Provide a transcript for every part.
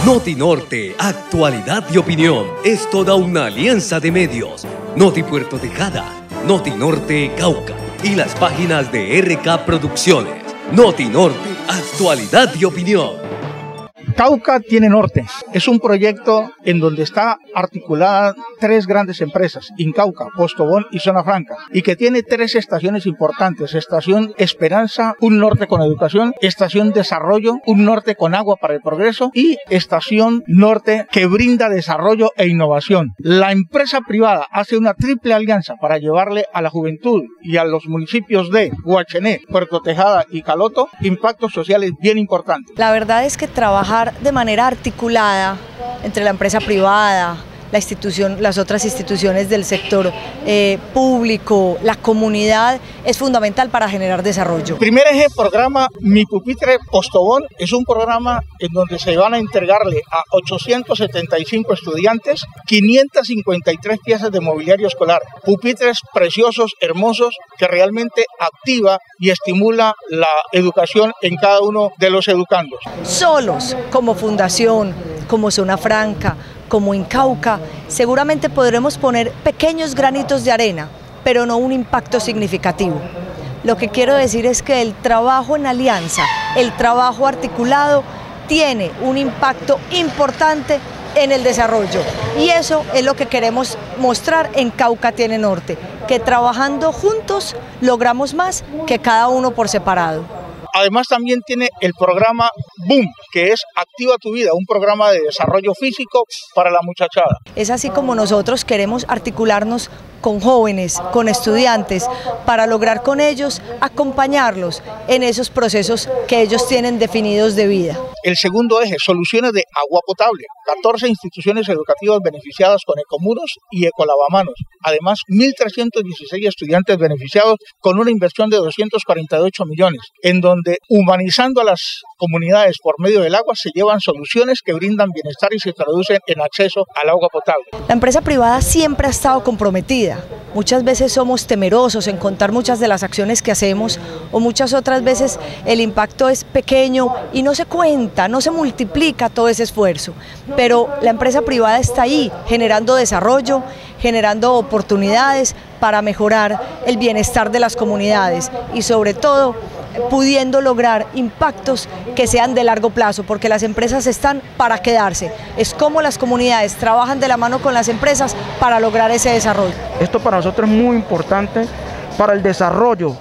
Notinorte, actualidad y opinión. Es toda una alianza de medios. Noti Puerto Tejada, Notinorte Cauca y las páginas de RK Producciones. Notinorte, actualidad y opinión. Cauca tiene norte. Es un proyecto en donde está articulada tres grandes empresas, Incauca, Postobón y Zona Franca, y que tiene tres estaciones importantes: Estación Esperanza, un norte con educación; Estación Desarrollo, un norte con agua para el progreso; y Estación Norte, que brinda desarrollo e innovación. La empresa privada hace una triple alianza para llevarle a la juventud y a los municipios de Guachené, Puerto Tejada y Caloto impactos sociales bien importantes. La verdad es que trabajar de manera articulada entre la empresa privada, la institución, las otras instituciones del sector público, la comunidad, es fundamental para generar desarrollo. Primer eje, programa Mi Pupitre Postobón, es un programa en donde se van a entregarle a 875 estudiantes 553 piezas de mobiliario escolar, pupitres preciosos, hermosos, que realmente activa y estimula la educación en cada uno de los educandos. Solos, como fundación, como Zona Franca, como Incauca, seguramente podremos poner pequeños granitos de arena, pero no un impacto significativo. Lo que quiero decir es que el trabajo en alianza, el trabajo articulado, tiene un impacto importante en el desarrollo, y eso es lo que queremos mostrar en Cauca Tiene Norte, que trabajando juntos logramos más que cada uno por separado. Además también tiene el programa Boom, que es Activa tu Vida, un programa de desarrollo físico para la muchachada. Es así como nosotros queremos articularnos con jóvenes, con estudiantes, para lograr con ellos acompañarlos en esos procesos que ellos tienen definidos de vida. El segundo eje, soluciones de agua potable. 14 instituciones educativas beneficiadas con Ecomuros y Ecolavamanos. Además, 1.316 estudiantes beneficiados con una inversión de 248 millones, en donde, humanizando a las comunidades por medio del agua, se llevan soluciones que brindan bienestar y se traducen en acceso al agua potable. La empresa privada siempre ha estado comprometida. Muchas veces somos temerosos en contar muchas de las acciones que hacemos, o muchas otras veces el impacto es pequeño y no se cuenta, no se multiplica todo ese esfuerzo. Pero la empresa privada está ahí, generando desarrollo, generando oportunidades para mejorar el bienestar de las comunidades y sobre todo pudiendo lograr impactos que sean de largo plazo, porque las empresas están para quedarse. Es como las comunidades trabajan de la mano con las empresas para lograr ese desarrollo. Esto para nosotros es muy importante para el desarrollo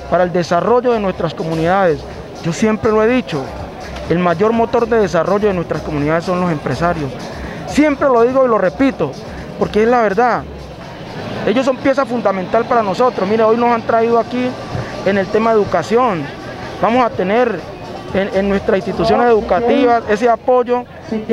de nuestras comunidades. Yo siempre lo he dicho, el mayor motor de desarrollo de nuestras comunidades son los empresarios. Siempre lo digo y lo repito, porque es la verdad. Ellos son pieza fundamental para nosotros. Mire, hoy nos han traído aquí en el tema de educación. Vamos a tener en nuestras instituciones educativas ese apoyo,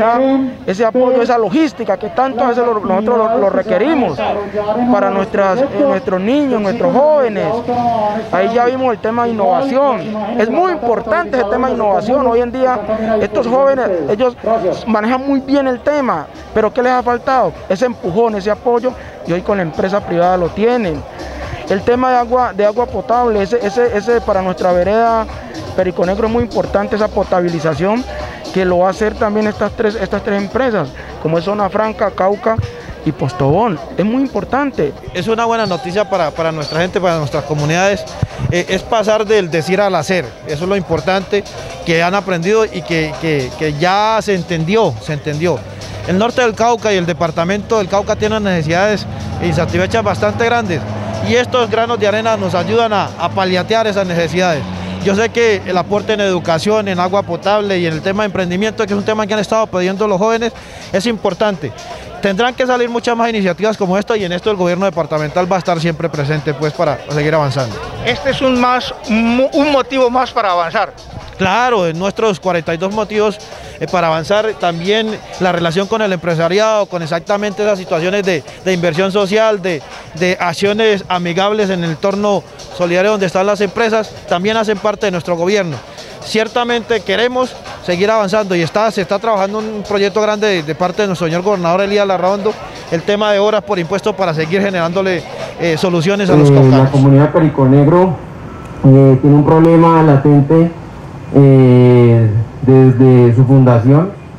esa logística que tanto a veces nosotros lo requerimos para nuestros niños, nuestros jóvenes. Ahí ya vimos el tema de innovación. Es muy importante ese tema de innovación. Hoy en día estos jóvenes, ellos manejan muy bien el tema, pero ¿qué les ha faltado? Ese empujón, ese apoyo, y hoy con la empresa privada lo tienen. El tema de agua potable, ese para nuestra vereda Perico Negro es muy importante, esa potabilización que lo va a hacer también estas tres empresas, como es Zona Franca, Cauca y Postobón. Es muy importante. Es una buena noticia para nuestra gente, para nuestras comunidades. Es pasar del decir al hacer. Eso es lo importante, que han aprendido y que ya se entendió. El norte del Cauca y el departamento del Cauca tienen necesidades insatisfechas bastante grandes, y estos granos de arena nos ayudan a paliatear esas necesidades. Yo sé que el aporte en educación, en agua potable y en el tema de emprendimiento, que es un tema que han estado pidiendo los jóvenes, es importante. Tendrán que salir muchas más iniciativas como esta, y en esto el gobierno departamental va a estar siempre presente, pues, para seguir avanzando. Este es un motivo más para avanzar. Claro, en nuestros 42 motivos para avanzar, también la relación con el empresariado, con exactamente esas situaciones de inversión social, de acciones amigables en el entorno solidario donde están las empresas, también hacen parte de nuestro gobierno. Ciertamente queremos seguir avanzando, y se está trabajando un proyecto grande de parte de nuestro señor gobernador Elías Larraondo, el tema de obras por impuesto, para seguir generándole soluciones a los caucanos. La comunidad Perico Negro tiene un problema latente desde su fundación,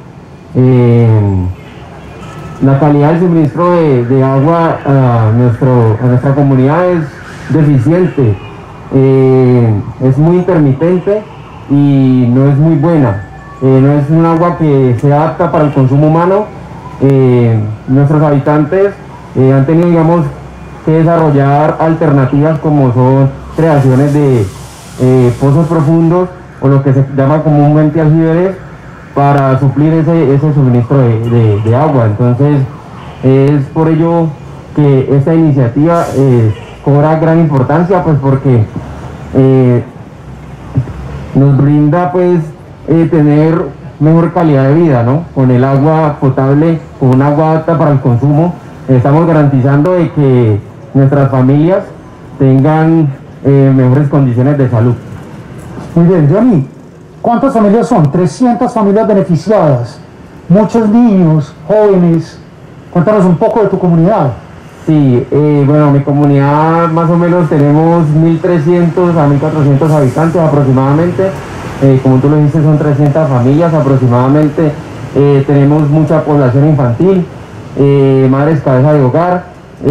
La calidad del suministro de agua a nuestra comunidad es deficiente, es muy intermitente y no es muy buena. No es un agua que sea apta para el consumo humano. Nuestros habitantes han tenido, digamos, que desarrollar alternativas como son creaciones de pozos profundos o lo que se llama comúnmente aljibes para suplir ese suministro de agua. Entonces es por ello que esta iniciativa cobra gran importancia, pues porque nos brinda pues tener mejor calidad de vida, ¿no? Con el agua potable, con un agua apta para el consumo, estamos garantizando de que nuestras familias tengan mejores condiciones de salud. Muy bien, Johnny, ¿cuántas familias son? 300 familias beneficiadas, muchos niños, jóvenes. Cuéntanos un poco de tu comunidad. Sí, bueno, mi comunidad más o menos tenemos 1.300 a 1.400 habitantes aproximadamente. Como tú lo dijiste, son 300 familias aproximadamente. Tenemos mucha población infantil, madres cabeza de hogar,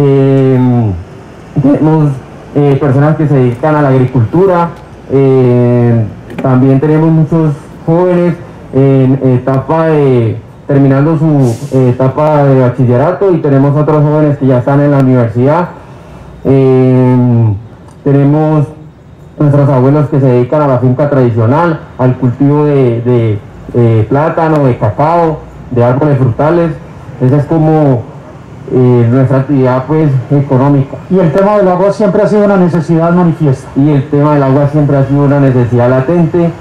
tenemos personas que se dedican a la agricultura, también tenemos muchos jóvenes en terminando su etapa de bachillerato, y tenemos otros jóvenes que ya están en la universidad. Tenemos nuestros abuelos que se dedican a la finca tradicional, al cultivo de plátano, de cacao, de árboles frutales. Esa es como nuestra actividad pues económica. Y el tema del agua siempre ha sido una necesidad manifiesta. Y el tema del agua siempre ha sido una necesidad latente.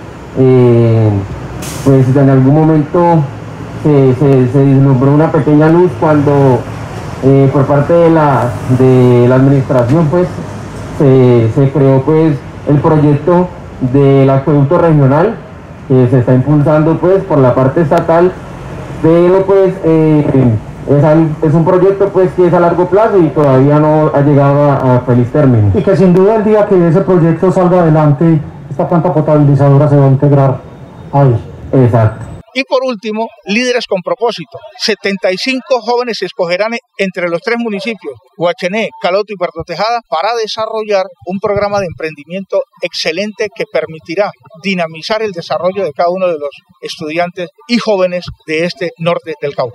Pues en algún momento se vislumbró una pequeña luz cuando por parte de la administración pues se creó pues el proyecto del acueducto regional, que se está impulsando pues por la parte estatal, pero pues es un proyecto pues que es a largo plazo y todavía no ha llegado a feliz término. Y que sin duda el día que ese proyecto salga adelante, esta planta potabilizadora se va a integrar ahí. Exacto. Y por último, líderes con propósito. 75 jóvenes se escogerán entre los 3 municipios, Guachené, Caloto y Puerto Tejada, para desarrollar un programa de emprendimiento excelente que permitirá dinamizar el desarrollo de cada uno de los estudiantes y jóvenes de este norte del Cauca.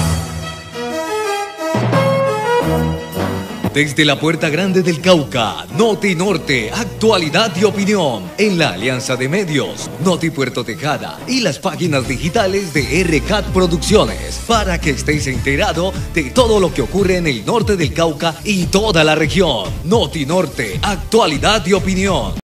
Desde la Puerta Grande del Cauca, Noti Norte, actualidad y opinión, en la alianza de medios, Noti Puerto Tejada y las páginas digitales de RCAT Producciones, para que estés enterado de todo lo que ocurre en el norte del Cauca y toda la región. Noti Norte, actualidad y opinión.